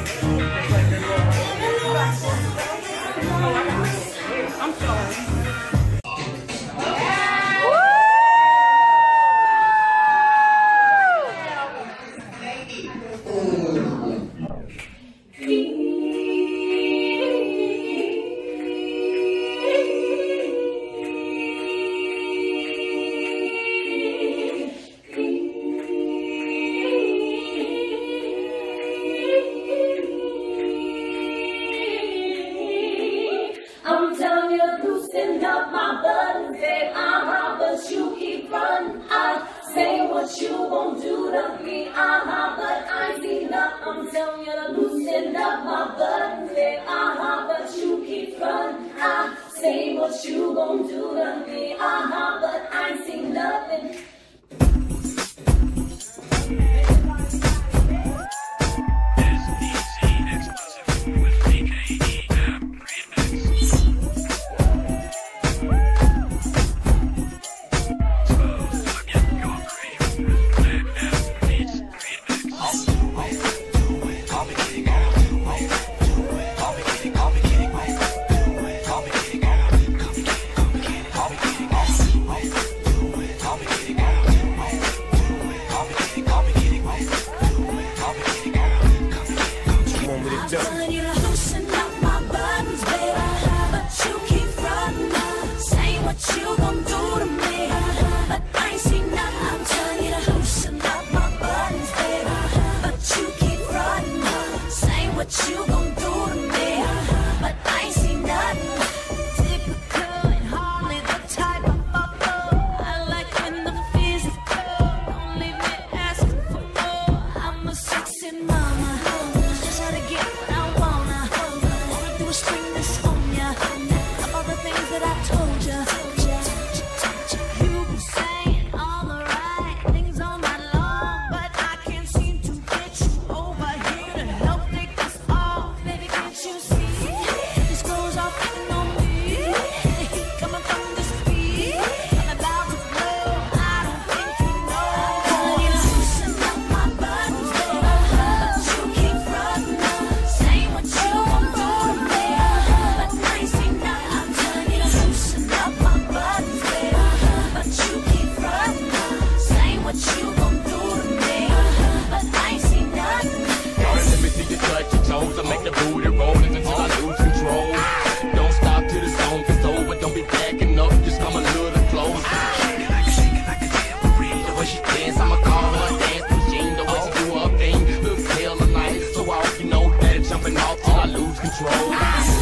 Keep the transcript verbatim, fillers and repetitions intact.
I'm sorry. I'm telling you to loosen up my buttons, babe, uh-huh, but you keep running. I say what you won't do to me, uh-huh, but I ain't seen enough. I'm telling you to loosen up my buttons, babe, uh-huh, but you keep running. I say what you gon' do to me, uh-huh, but I ain't seen nothing. What you gon' do to me? But I ain't seen nothing. Typical and hardly the type of fucker I like when the physical. Don't leave me asking for more. I'm a sexy mama, just how to get what I wanna. Wanna do a string this on ya, of all the things that I told ya. You been saying all the right things all night long, but I can't seem to get you over here to help take this off. Baby, can't you see? This goes off hitting on me. The heat coming from the speed. I'm about to blow. I don't think you know. I'm telling you to loosen up my buttons, baby, but you keep running. Saying what you gon' do to me, but I ain't seen nothing. I'm telling you to loosen up my buttons, baby, but you keep running. Saying what you gon' do to me, but I ain't seen nothing. Darling, let me see you touch your toes. I make the booty rollin' until I lose control. Don't stop till the song is over. Don't be backing up, just come a little closer. Shake it like a, shake it like a tambourine. The way she dance, I'ma call her a dance machine. The way she do her thing looks hella nice. So I hope you know that it's jumping off till I lose control.